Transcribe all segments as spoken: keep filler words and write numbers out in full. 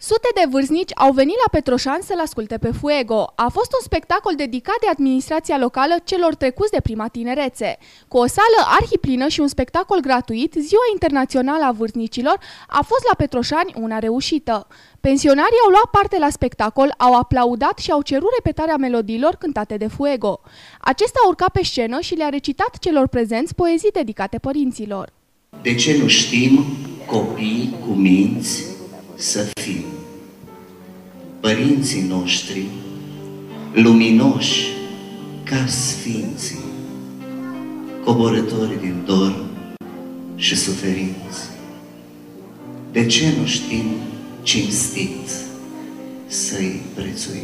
Sute de vârstnici au venit la Petroșani să-l asculte pe Fuego. A fost un spectacol dedicat de administrația locală celor trecuți de prima tinerețe. Cu o sală arhiplină și un spectacol gratuit, Ziua Internațională a Vârstnicilor a fost la Petroșani una reușită. Pensionarii au luat parte la spectacol, au aplaudat și au cerut repetarea melodiilor cântate de Fuego. Acesta a urcat pe scenă și le-a recitat celor prezenți poezii dedicate părinților. De ce nu știm, copii cu minți, să fim părinții noștri luminoși ca sfinții, coborători din dor și suferinți? De ce nu știm cinstit să-i prețuim?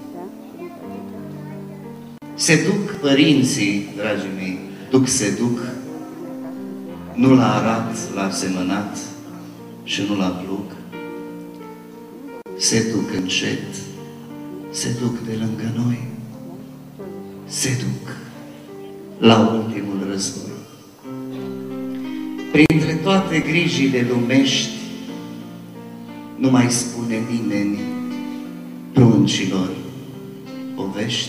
Se duc părinții, dragii mei, duc se duc, nu la arat, la semănat și nu la plug. Se duc încet, se duc de lângă noi, se duc la ultimul război. Printre toate grijile lumești, nu mai spune nimeni pruncilor povești.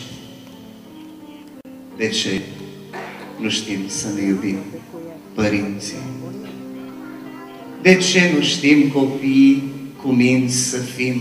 De ce nu știm să ne iubim părinții? De ce nu știm copiii cu minți să fim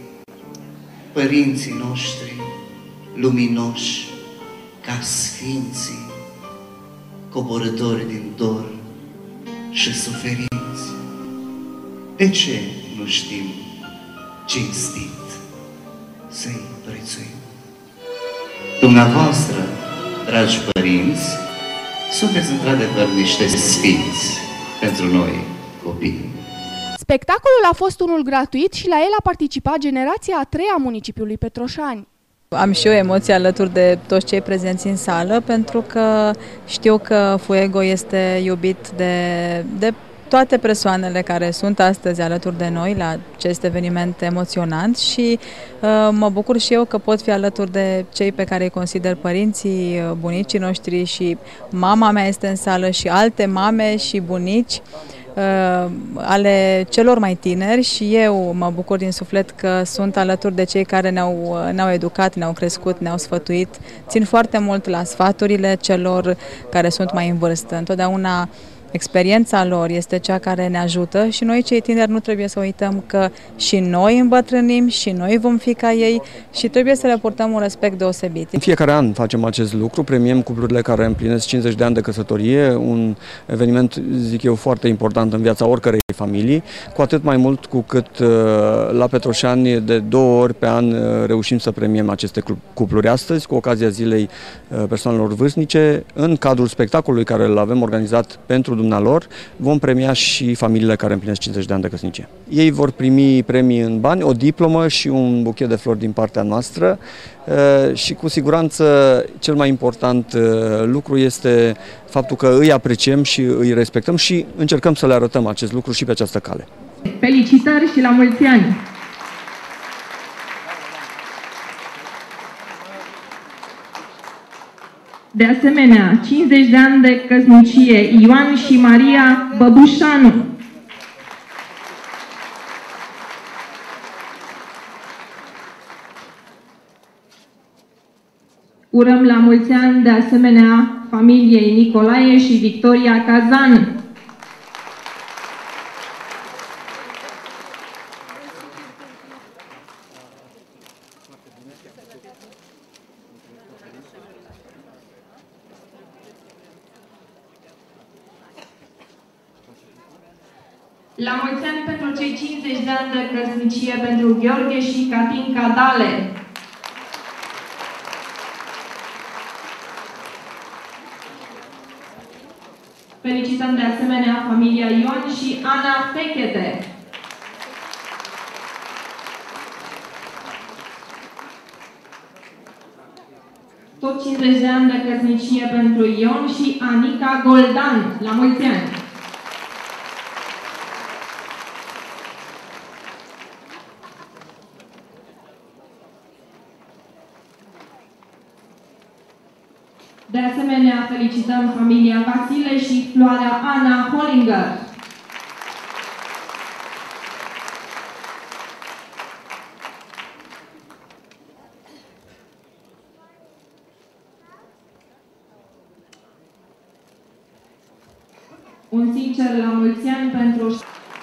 părinții noștri luminoși ca sfinții, coborători din dor și suferinți? De ce nu știm cinstit să-i prețuim? Dumneavoastră, dragi părinți, sunteți într-adevăr niște sfinți pentru noi copii. Spectacolul a fost unul gratuit și la el a participat generația a treia a municipiului Petroșani. Am și eu emoții alături de toți cei prezenți în sală, pentru că știu că Fuego este iubit de, de toate persoanele care sunt astăzi alături de noi la acest eveniment emoționant și uh, mă bucur și eu că pot fi alături de cei pe care îi consider părinții, bunicii noștri, și mama mea este în sală și alte mame și bunici uh, ale celor mai tineri, și eu mă bucur din suflet că sunt alături de cei care ne-au ne-au educat, ne-au crescut, ne-au sfătuit. Țin foarte mult la sfaturile celor care sunt mai în vârstă. Întotdeauna experiența lor este cea care ne ajută și noi, cei tineri, nu trebuie să uităm că și noi îmbătrânim și noi vom fi ca ei și trebuie să le purtăm un respect deosebit. În fiecare an facem acest lucru, premiem cuplurile care împlinesc cincizeci de ani de căsătorie, un eveniment, zic eu, foarte important în viața oricărei familii, cu atât mai mult cu cât la Petroșani de două ori pe an reușim să premiem aceste cupluri. Astăzi, cu ocazia Zilei Persoanelor Vârstnice, în cadrul spectacolului care îl avem organizat pentru dumnealor, vom premia și familiile care împlinesc cincizeci de ani de căsnicie. Ei vor primi premii în bani, o diplomă și un buchet de flori din partea noastră și cu siguranță cel mai important lucru este faptul că îi apreciem și îi respectăm și încercăm să le arătăm acest lucru și pe această cale. Felicitări și la mulți ani! De asemenea, cincizeci de ani de căsnicie, Ioan și Maria Băbușanu. Urăm la mulți ani de asemenea familiei Nicolae și Victoria Cazan. La mulți ani pentru cei cincizeci de ani de căsnicie pentru Gheorghe și Catinca Dale. Felicităm de asemenea familia Ioan și Ana Fechete. Tot cincizeci de ani de căsnicie pentru Ion și Anica Goldan. La mulți ani! De asemenea, felicităm familia Vasile și Floarea Ana Hollinger. Un sincer la mulți ani pentru...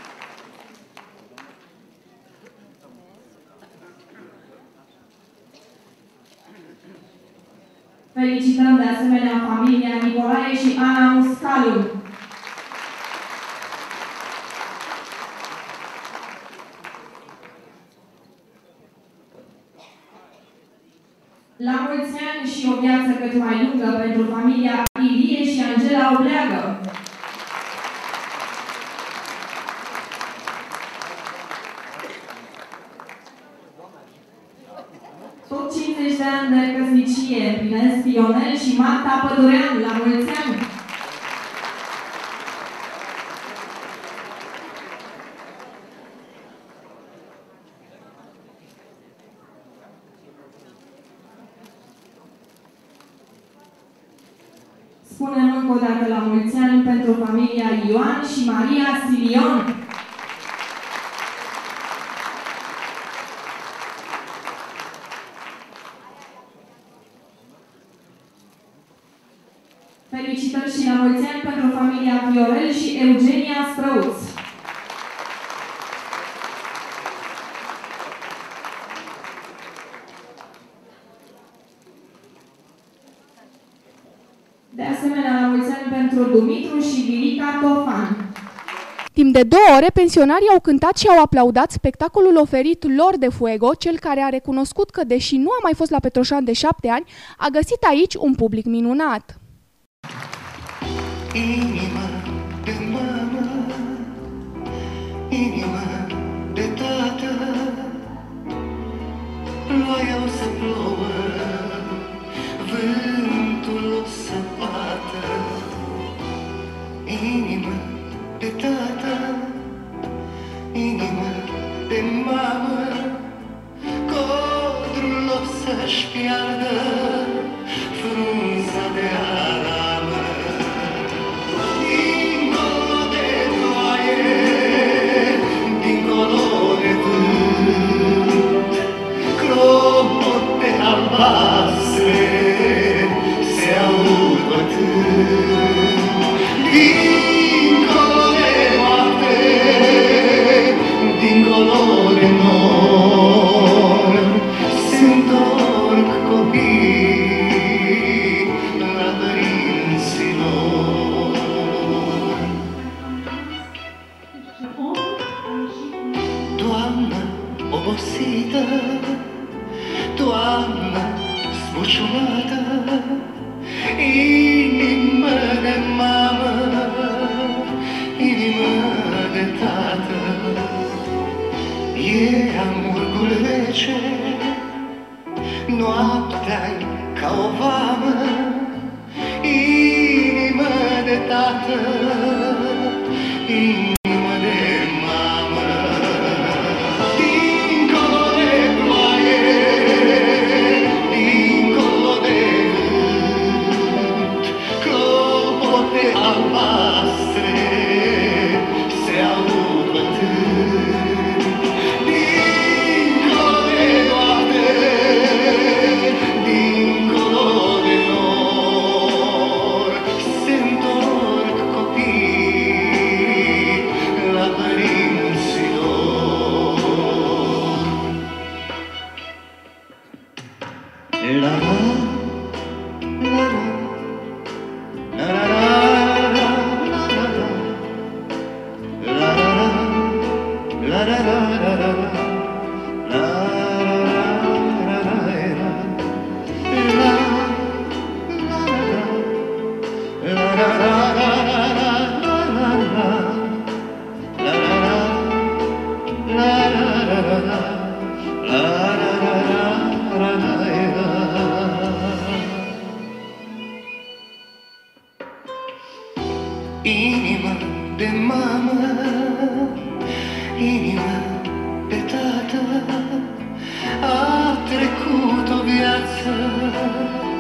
Felicităm de asemenea familia Nicolae și Ana Muscalu. La mulți ani și o viață cât mai lungă pentru familia Ilie și Angela Obleagă. Tot cincizeci de ani de căsnicie împlinesc Ionel și Marta Pădurean. La mulți ani! Spunem încă o dată la mulți ani pentru familia Ioan și Maria Silion. Felicitări și la mulți ani pentru familia Viorel și Eugenia Străuț. De asemenea, la mulți ani pentru Dumitru și Vilica Tofan. Timp de două ore, pensionarii au cântat și au aplaudat spectacolul oferit lor de Fuego, cel care a recunoscut că, deși nu a mai fost la Petroșani de șapte ani, a găsit aici un public minunat. Inima de mamă, inima de tată, ploaia o să plouă, vântul o să bată. Inima de tată, inima de mamă, codrul o să-și piardă frunza de aramă. Dincolo de ploaie, dincolo de vânt, clopote albastre se aud bătând. Dincolo de noapte, dincolo de nor, se întorc copii la părinții lor. Doamnă obosită, doamnă zbuciumată, inimă de mamă, inimă de tată, e amurgul rece, noaptea-i ca o vamă, inimă de tată, inimă de mamă. Dincolo de ploaie, dincolo de vânt, clopote albastre se aud bătând. Dincolo de noapte, dincolo de nor, se întorc copii la părinții lor. La la, la la, la la la, la la la, la la la, inima de mamă, inima de tată, a trecut o viață